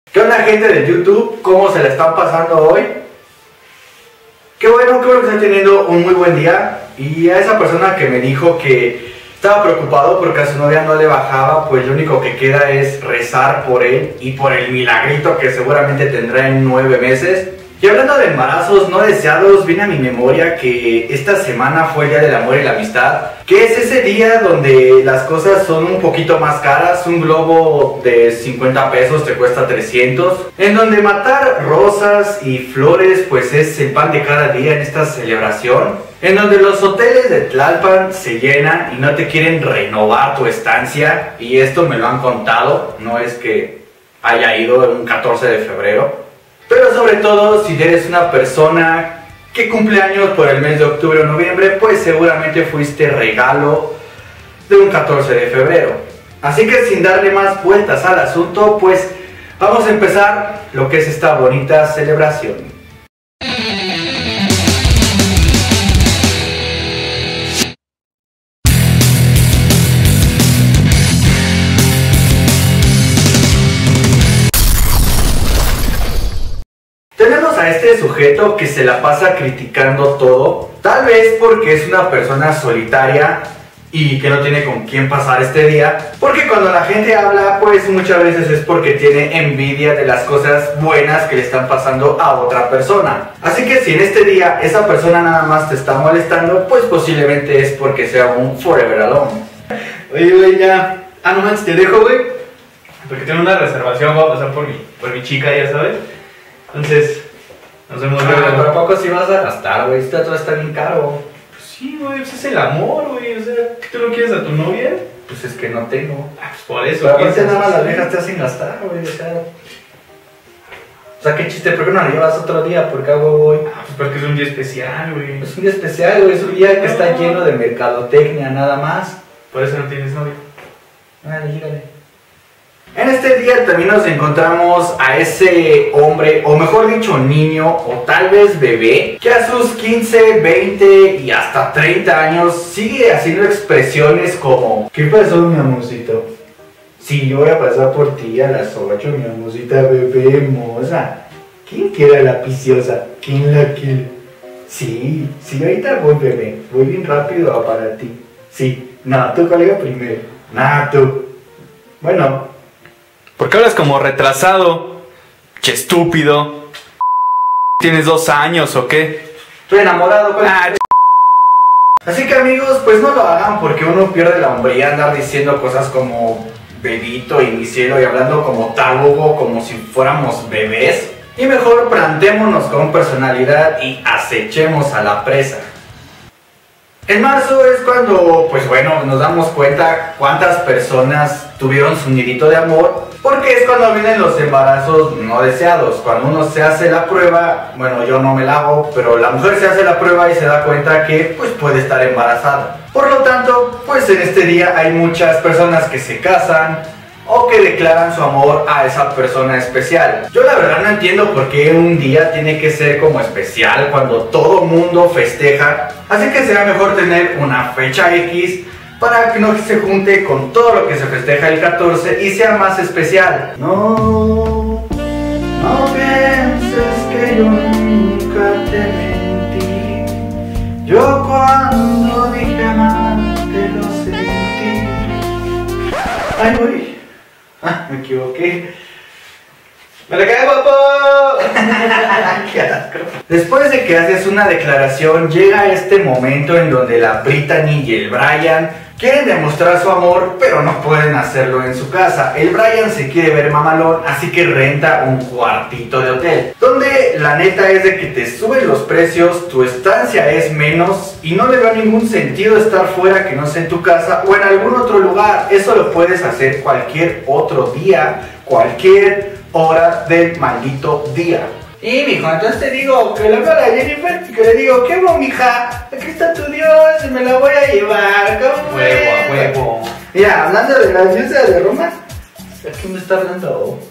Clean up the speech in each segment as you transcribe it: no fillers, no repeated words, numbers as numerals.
¿Qué onda, gente de YouTube? ¿Cómo se la están pasando hoy? Qué bueno que están teniendo un muy buen día. Y a esa persona que me dijo que estaba preocupado porque a su novia no le bajaba, pues lo único que queda es rezar por él y por el milagrito que seguramente tendrá en 9 meses. Y hablando de embarazos no deseados, viene a mi memoria que esta semana fue el Día del Amor y la Amistad, que es ese día donde las cosas son un poquito más caras. Un globo de 50 pesos te cuesta 300, en donde matar rosas y flores pues es el pan de cada día en esta celebración, en donde los hoteles de Tlalpan se llenan y no te quieren renovar tu estancia. Y esto me lo han contado, no es que haya ido en un 14 de febrero. Pero sobre todo, si eres una persona que cumple años por el mes de octubre o noviembre, pues seguramente fuiste regalo de un 14 de febrero. Así que sin darle más vueltas al asunto, pues vamos a empezar lo que es esta bonita celebración. Tenemos a este sujeto que se la pasa criticando todo, tal vez porque es una persona solitaria y que no tiene con quién pasar este día, porque cuando la gente habla, pues muchas veces es porque tiene envidia de las cosas buenas que le están pasando a otra persona. Así que si en este día esa persona nada más te está molestando, pues posiblemente es porque sea un forever alone. Oye, güey, ya. No manches, te dejo, güey, porque tengo una reservación, voy a pasar por mi chica, ya sabes. Entonces, nos vemos luego. Pero ¿a poco sí vas a gastar, güey? Este todo está bien caro. Pues sí, güey, pues es el amor, güey. O sea, ¿tú no quieres a tu novia? Pues es que no tengo. Pues por eso. Pero aparte nada más las viejas te hacen gastar, güey, o sea, qué chiste, ¿por qué no la llevas otro día? Porque hago hoy. Pues porque es un día especial, güey. Es un día especial, güey, es un día que está lleno de mercadotecnia, nada más. Por eso no tienes novia. Dale, llégale. En este día también nos encontramos a ese hombre, o mejor dicho niño, o tal vez bebé, que a sus 15, 20 y hasta 30 años sigue haciendo expresiones como: ¿qué pasó, mi amorcito? Sí, yo voy a pasar por ti a las 8, mi amorcita bebé hermosa. ¿Quién quiere a la piciosa? ¿Quién la quiere? Sí, ahorita voy, bebé, voy bien rápido para ti. Sí, no, tú colega primero. Nah, tú. Bueno. ¿Por qué hablas como retrasado? Che estúpido. ¿Tienes 2 años o qué? Estoy enamorado, pues. Así que amigos, pues no lo hagan, porque uno pierde la hombría andar diciendo cosas como bebito y mi cielo y hablando como tarugo, como si fuéramos bebés. Y mejor plantémonos con personalidad y acechemos a la presa. En marzo es cuando, pues bueno, nos damos cuenta cuántas personas tuvieron su nidito de amor, porque es cuando vienen los embarazos no deseados. Cuando uno se hace la prueba, bueno, yo no me la hago, pero la mujer se hace la prueba y se da cuenta que pues puede estar embarazada. Por lo tanto, pues en este día hay muchas personas que se casan o que declaran su amor a esa persona especial. Yo la verdad no entiendo por qué un día tiene que ser como especial cuando todo mundo festeja. Así que será mejor tener una fecha X para que no se junte con todo lo que se festeja el 14 y sea más especial. No pienses que yo nunca te mentí. Yo cuando dije amarte lo sentí. Ay, güey. Me equivoqué. ¡Me la cae, guapo! ¡Qué asco! Después de que haces una declaración, llega este momento en donde la Brittany y el Brian quieren demostrar su amor, pero no pueden hacerlo en su casa. El Brian se quiere ver mamalón, así que renta un cuartito de hotel, donde la neta es de que te suben los precios, tu estancia es menos y no le veo ningún sentido estar fuera que no sea en tu casa o en algún otro lugar. Eso lo puedes hacer cualquier otro día, cualquier hora del maldito día. Y mijo, entonces te digo que le hablo a la Jennifer y que le digo: ¿qué hubo, mija? Aquí está tu Dios y me la voy a llevar. ¿Cómo Huevo a huevo. Mira, hablando de la diosa de Roma, ¿a quién me está hablando?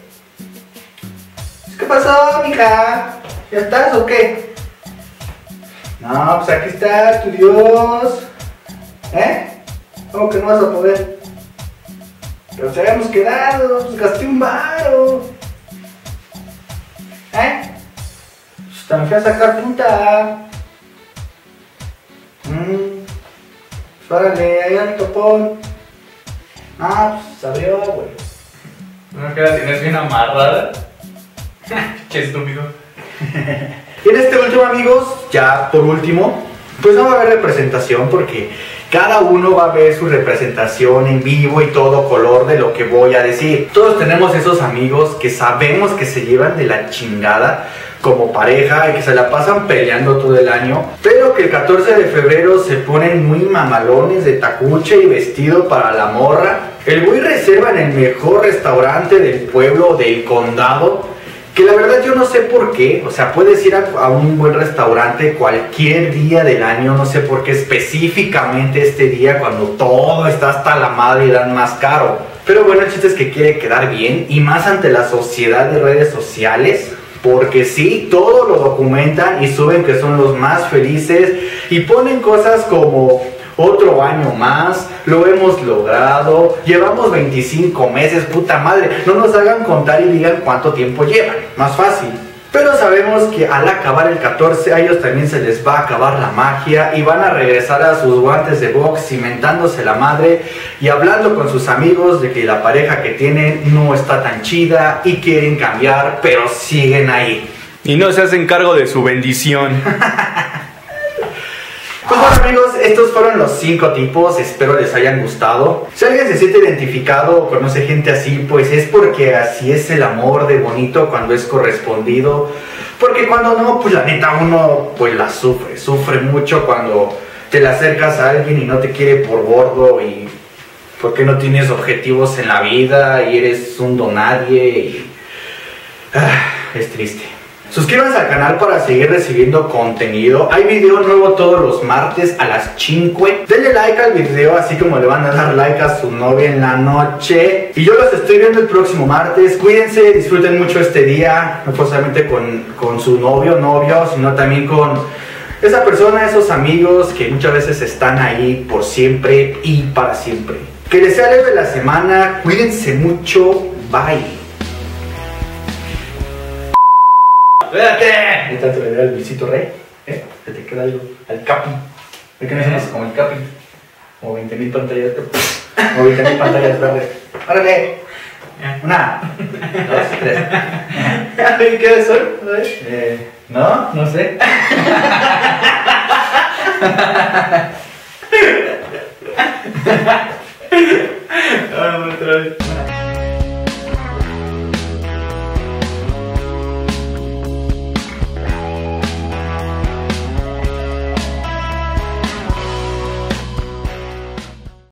¿Qué pasó, mija? ¿Ya estás o qué? No, pues aquí está tu Dios. ¿Cómo que no vas a poder? Pero se habíamos quedado, pues gasté un varo. me fui a sacar puta. Órale, ahí al topón. Ah, pues abrió, güey. No, que la tienes bien amarrada. Qué estúpido. Y en este último, amigos, ya por último, pues no va a haber representación porque cada uno va a ver su representación en vivo y todo color de lo que voy a decir. Todos tenemos esos amigos que sabemos que se llevan de la chingada como pareja y que se la pasan peleando todo el año, pero que el 14 de febrero se ponen muy mamalones de tacuche y vestido para la morra. El güey reserva en el mejor restaurante del pueblo o del condado, que la verdad yo no sé por qué. O sea, puedes ir a un buen restaurante cualquier día del año, no sé por qué específicamente este día cuando todo está hasta la madre y dan más caro. Pero bueno, el chiste es que quiere quedar bien y más ante la sociedad de redes sociales. Porque sí, todo lo documentan y suben que son los más felices y ponen cosas como otro año más, lo hemos logrado, llevamos 25 meses, puta madre, no nos hagan contar y digan cuánto tiempo llevan, más fácil. Pero sabemos que al acabar el 14 a ellos también se les va a acabar la magia y van a regresar a sus guantes de box cimentándose la madre y hablando con sus amigos de que la pareja que tienen no está tan chida y quieren cambiar, pero siguen ahí. Y no se hacen cargo de su bendición. Pues bueno, amigos, estos fueron los 5 tipos, espero les hayan gustado. Si alguien se siente identificado o conoce gente así, pues es porque así es el amor de bonito cuando es correspondido. Porque cuando no, pues la neta uno pues la sufre mucho cuando te le acercas a alguien y no te quiere por gordo y porque no tienes objetivos en la vida y eres un donadie y es triste. Suscríbanse al canal para seguir recibiendo contenido. Hay video nuevo todos los martes a las 5. Denle like al video, así como le van a dar like a su novia en la noche. Y yo los estoy viendo el próximo martes. Cuídense, disfruten mucho este día. No solamente con su novio, sino también con esa persona, esos amigos que muchas veces están ahí por siempre y para siempre. Que les sea leve la semana. Cuídense mucho. Bye. ¡Espérate! Ahorita te voy a dar el Luisito Rey, se te queda algo, al Capi. ¿Ve que no somos como el Capi? Como 20,000 pantallas, como 20,000 pantallas verdes. ¡Órale! 1, 2, 3. ¿Qué es eso? No sé. Otra vez.